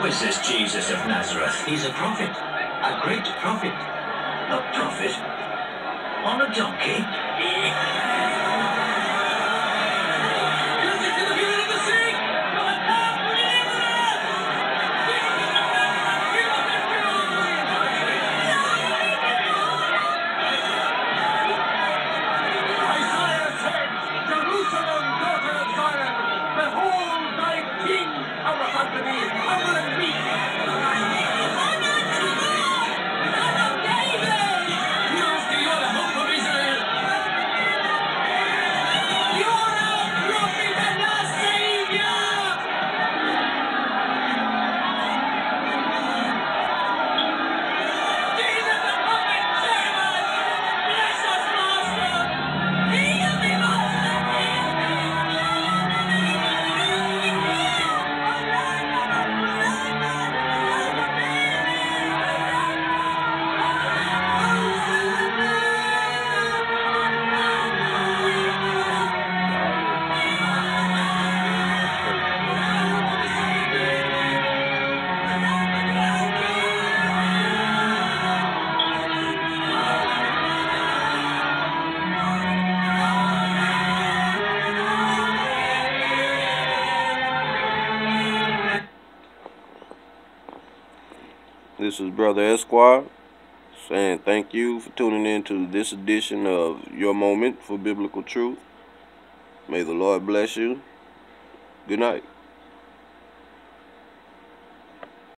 Who is this Jesus of Nazareth? He's a prophet. A great prophet. A prophet? On a donkey? This is Brother Esquire saying thank you for tuning in to this edition of Your Moment for Biblical Truth. May the Lord bless you. Good night.